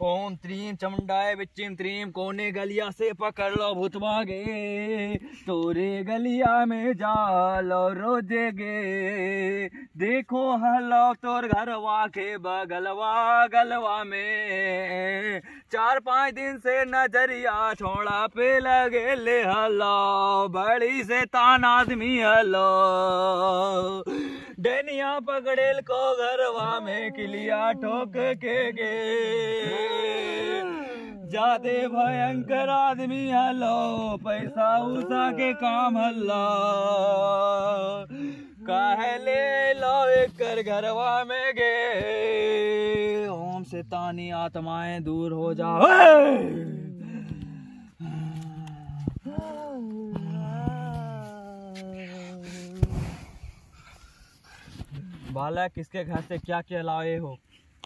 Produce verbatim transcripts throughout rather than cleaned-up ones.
ओम त्रीम चमुंडाए बिच्चिम त्रीम कोने गलिया से पकड़ लो भूतवा गे तोरे गलिया में जालो रोजे गे देखो हलो तोर घरवा के बगलवा गलवा में चार पाँच दिन से नजरिया छोड़ा पे लगे ले हलो बड़ी से तान आदमी हलो डैनिया पकड़ेल को घरवा में किलिया ठोक के गे जादे भयंकर आदमी हलो पैसा उसा के काम हल्ला काहे ले लो एक कर घरवा में गे ओम से तानी आत्माएं दूर हो जाओ। बालक किसके घर से क्या क्या लाए हो?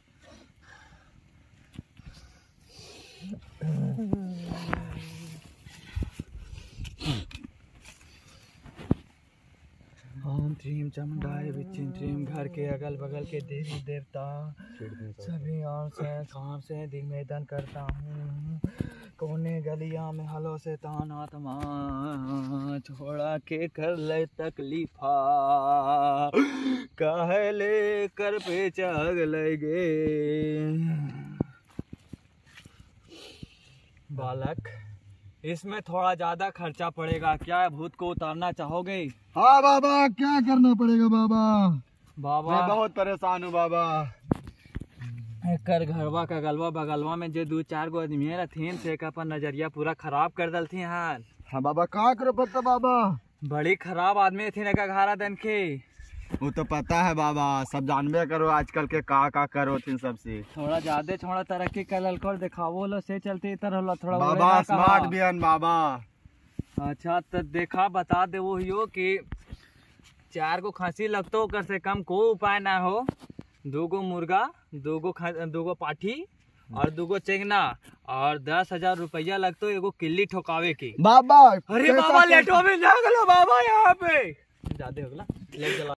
ओम त्रीम चमुंडाए बिच्चिम त्रीम घर के अगल बगल के देवी देवता सभी और से काम से दिग्मेदन करता हूँ कोने गलिया में हलो से तान आत्मा छोड़ा के कर ले तकलीफा काहे ले कर पे चग लगे। बालक इसमें थोड़ा ज्यादा खर्चा पड़ेगा, क्या भूत को उतारना चाहोगे? हाँ बाबा, क्या करना पड़ेगा बाबा? बाबा मैं बहुत परेशान हूँ बाबा। कर घरवा का गलवा बगलवा में जो दो चार गो आदमी रहती से अपन नजरिया पूरा खराब कर दलती हाल। हाँ बाबा, कहाँ करो पता बाबा? बड़ी खराब आदमी थी का घारा दन के। वो तो पता है बाबा, सब जानबे करो आजकल के का का करो थी सबसे। थोड़ा ज्यादा छोड़ा तरक्की कर ललकर दिखावो लो से चलते इधर थोड़ा बाबा स्मार्ट भी है बाबा। अच्छा तो देखा बता दे वो यो कि चार गो खांसी लगतो कर से कम को उपाय ना हो। दो गो मुर्गा, दो गो दो गो पाठी और दो गो चेंगना और दस हजार रुपया लगतो एगो किल्ली ठोकावे की। बाबा अरे बाबा लेटो में जा गलो बाबा यहाँ पे ज्यादा हो गला ले चला।